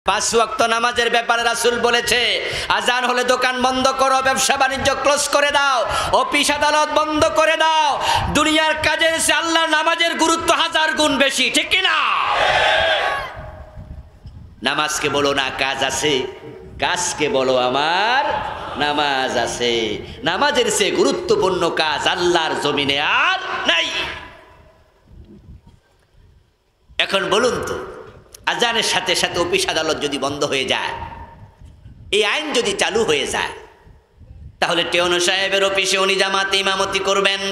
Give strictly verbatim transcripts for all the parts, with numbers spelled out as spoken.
পাঁচ ওয়াক্ত নামাজের ব্যাপারে রাসূল বলেছে, আজান হলে দোকান বন্ধ করো, ব্যবসা বাণিজ্য ক্লোজ করে দাও, অফিস আদালত বন্ধ করে দাও। দুনিয়ার কাজের চেয়ে আল্লাহর নামাজের গুরুত্ব হাজার গুণ বেশি, ঠিক কি না? নামাজকে বলো না কাজ আছে, কাজকে বলো আমার নামাজ আছে। নামাজের চেয়ে গুরুত্বপূর্ণ কাজ আল্লাহর জমিনে আর নাই। এখন বলুন তো, আজানের সাথে সাথে অফিস আদালত যদি বন্ধ হয়ে যায়, এই আইন যদি চালু হয়ে যায়, তাহলে টেওনো সাহেবের অফিসে উনি জামাতে ইমামতি করবেন।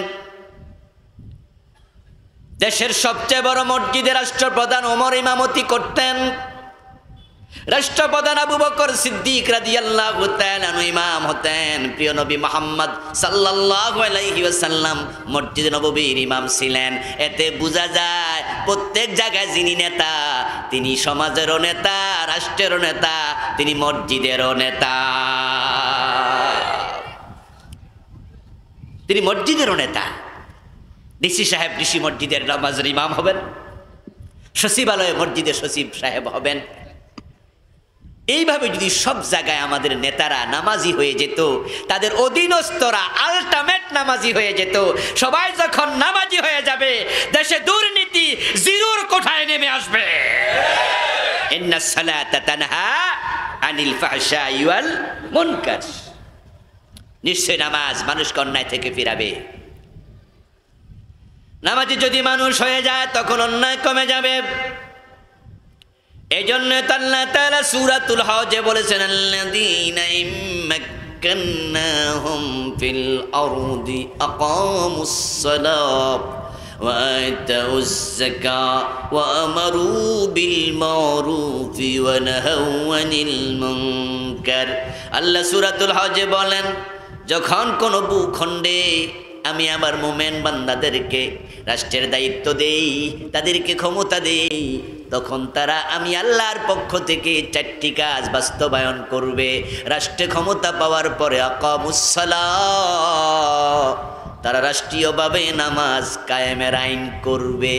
দেশের সবচেয়ে বড় মসজিদে রাষ্ট্রপ্রধান ওমর ইমামতি করতেন। রাষ্ট্রপ্রধান আবু বকর সিদ্দিক রাদিয়াল্লাহু তাআলা আনহু ইমাম হতেন। প্রিয় নবী মুহাম্মদ সাল্লাল্লাহু আলাইহি ওয়াসাল্লাম মসজিদে নববীর ইমাম ছিলেন। এতে বোঝা যায় প্রত্যেক জায়গায় যিনি নেতা, তিনি সমাজেরও নেতা, রাষ্ট্রেরও নেতা, তিনি মসজিদেরও নেতা, তিনি মসজিদেরও নেতা। ডিসি সাহেব ডিসি মসজিদের নামাজের ইমাম হবেন, সচিবালয়ে মসজিদের সচিব সাহেব হবেন। এইভাবে যদি সব জায়গায় আমাদের নেতারা নামাজি হয়ে যেত, তাদের অধীনস্থরা আলটিমেট নামাজি হয়ে যেত, সবাই যখন নামাজি হয়ে যাবে, দেশে দুর্নীতি জিরোর কোঠায় নেমে আসবে। ইন্নাস সালাতা তানহা আনিল ফাহশাই ওয়াল মুনকার। নিশ্চয় নামাজ মানুষকে অন্যায় থেকে ফিরাবে। নামাজি যদি মানুষ হয়ে যায়, তখন অন্যায় কমে যাবে। এই জন্য আল্লাহ তাআলা সূরাতুল হজে বলেছেন, আল্লাযীনা ইম্মাক্কান্নাহুম ফিল আরদি আকামুস সালাত ওয়া আতাউজ যাকাত ওয়া আমারু বিল মারুফি ওয়া নাহাউ আনিল মুনকার। আল্লাহ সূরাতুল হজে বলেন, যখন কোন ভূখণ্ডে আমি আমার মোমেন বান্দাদেরকে রাষ্ট্রের দায়িত্ব দেই, তাদেরকে ক্ষমতা দেই, তখন তারা আমি আল্লাহর পক্ষ থেকে চারটি কাজ বাস্তবায়ন করবে। রাষ্ট্রে ক্ষমতা পাওয়ার পরে আকামুস সালাত, তারা রাষ্ট্রীয়ভাবে নামাজ কায়েমের আইন করবে।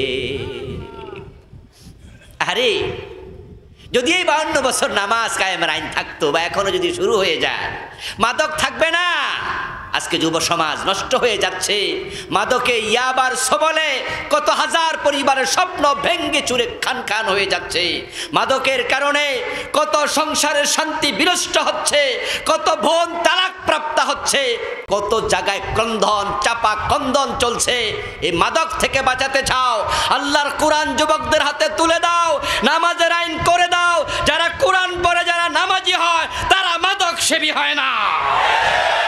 আরে যদি এই বাউন্ন বছর নামাজ কায়েমের আইন থাকতো, বা এখনো যদি শুরু হয়ে যায়, মাদক থাকবে না। আজকে যুব সমাজ নষ্ট হয়ে যাচ্ছে মাদকে, ইয়াবার সবলে কত হাজার পরিবারের স্বপ্ন ভেঙ্গে চুরে খান খান হয়ে যাচ্ছে। মাদকের কারণে কত সংসারের শান্তি বিনষ্ট হচ্ছে, কত বোন তালাক প্রাপ্ত হচ্ছে, কত জায়গায় ক্রন্দন চাপা ক্রন্দন চলছে। এই মাদক থেকে বাঁচাতে চাও, আল্লাহর কোরআন যুবকদের হাতে তুলে দাও, নামাজের আইন করে দাও। যারা কোরআন পড়ে, যারা নামাজি হয়, তারা মাদক সেবী হয় না।